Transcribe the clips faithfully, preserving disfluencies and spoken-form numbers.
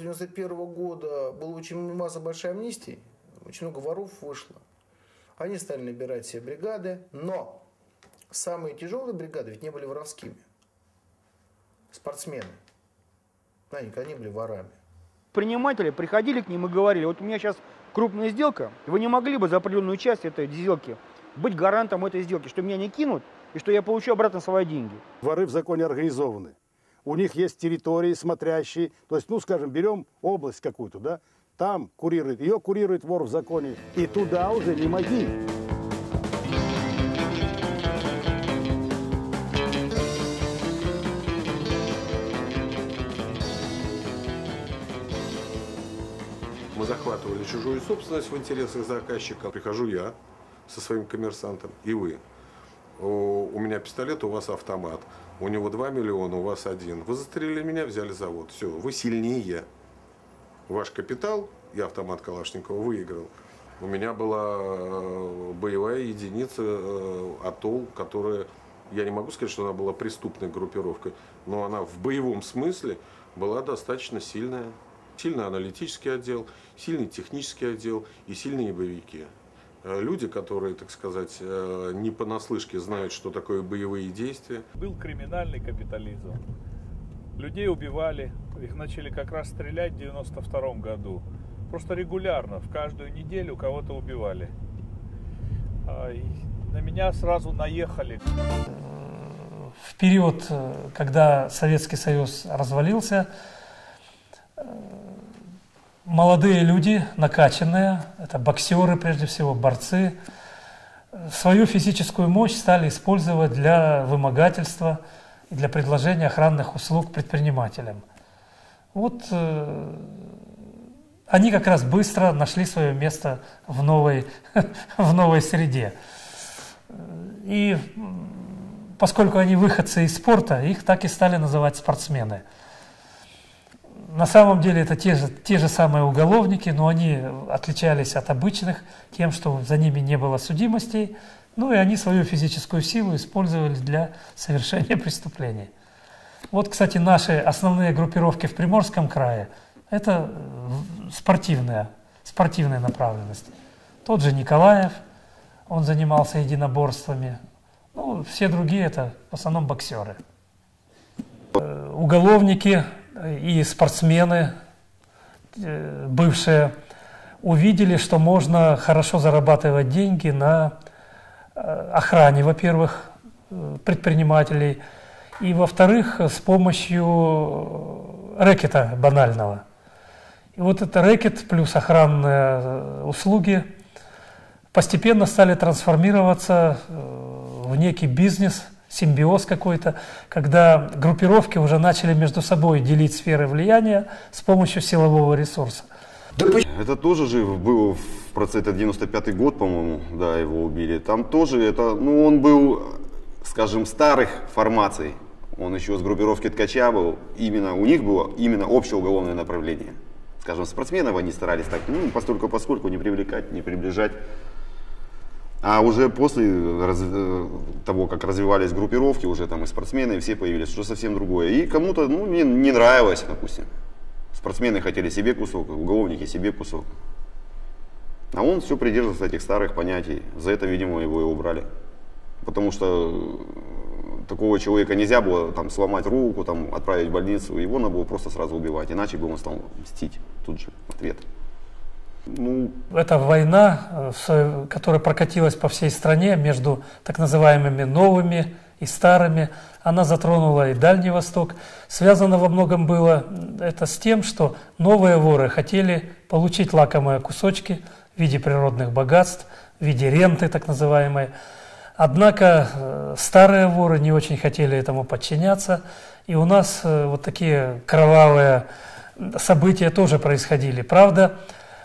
девяносто первого года была очень масса большой амнистии, очень много воров вышло. Они стали набирать себе бригады, но самые тяжелые бригады ведь не были воровскими. Спортсмены. Они никогда не были ворами. Предприниматели приходили к ним и говорили: вот у меня сейчас крупная сделка, вы не могли бы за определенную часть этой сделки быть гарантом этой сделки, что меня не кинут и что я получу обратно свои деньги. Воры в законе организованы. У них есть территории смотрящие. То есть, ну, скажем, берем область какую-то, да, там курирует, ее курирует вор в законе, и туда уже не моги. Мы захватывали чужую собственность в интересах заказчика. Прихожу я со своим коммерсантом, и вы. У меня пистолет, у вас автомат. У него два миллиона, у вас один. Вы застрелили меня, взяли завод. Все, вы сильнее. Ваш капитал, я автомат Калашникова выиграл. У меня была боевая единица АТОЛ, которая, я не могу сказать, что она была преступной группировкой, но она в боевом смысле была достаточно сильная. Сильный аналитический отдел, сильный технический отдел и сильные боевики. Люди, которые, так сказать, не понаслышке знают, что такое боевые действия. Был криминальный капитализм. Людей убивали, их начали как раз стрелять в девяносто втором году. Просто регулярно, в каждую неделю кого-то убивали. И на меня сразу наехали. В период, когда Советский Союз развалился, молодые люди, накачанные, это боксеры прежде всего, борцы, свою физическую мощь стали использовать для вымогательства и для предложения охранных услуг предпринимателям. Вот э, они как раз быстро нашли свое место в новой, в новой среде. И поскольку они выходцы из спорта, их так и стали называть спортсмены. На самом деле это те же, те же самые уголовники, но они отличались от обычных тем, что за ними не было судимостей, ну и они свою физическую силу использовали для совершения преступлений. Вот, кстати, наши основные группировки в Приморском крае – это спортивная, спортивная направленность. Тот же Николаев, он занимался единоборствами, ну, все другие – это в основном боксеры. Уголовники и спортсмены, бывшие, увидели, что можно хорошо зарабатывать деньги на охране, во-первых, предпринимателей, и, во-вторых, с помощью рэкета банального. И вот этот рэкет плюс охранные услуги постепенно стали трансформироваться в некий бизнес, симбиоз какой-то, когда группировки уже начали между собой делить сферы влияния с помощью силового ресурса. Это тоже же было в процессе, это девяносто пятый год, по-моему, да, его убили. Там тоже это, ну, он был, скажем, старых формаций. Он еще с группировки Ткача был. Именно у них было именно общее уголовное направление. Скажем, спортсменов они старались так, ну, постольку поскольку не привлекать, не приближать. А уже после раз, того, как развивались группировки, уже там и спортсмены, и все появились, что совсем другое. И кому-то, ну, не, не нравилось, допустим. Спортсмены хотели себе кусок, уголовники себе кусок. А он все придерживался этих старых понятий. За это, видимо, его и убрали. Потому что такого человека нельзя было там сломать руку, там, отправить в больницу. Его надо было просто сразу убивать, иначе бы он стал мстить тут же в ответ. Ну, это война, которая прокатилась по всей стране между так называемыми новыми и старыми. Она затронула и Дальний Восток. Связано во многом было это с тем, что новые воры хотели получить лакомые кусочки в виде природных богатств, в виде ренты так называемой. Однако старые воры не очень хотели этому подчиняться. И у нас вот такие кровавые события тоже происходили. Правда,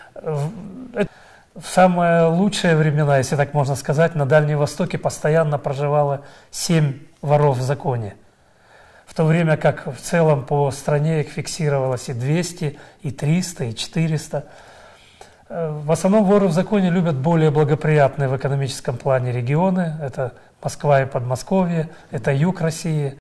в самые лучшие времена, если так можно сказать, на Дальнем Востоке постоянно проживало семь воров в законе. В то время как в целом по стране их фиксировалось и двести, и триста, и четыреста. В основном воры в законе любят более благоприятные в экономическом плане регионы. Это Москва и Подмосковье, это юг России.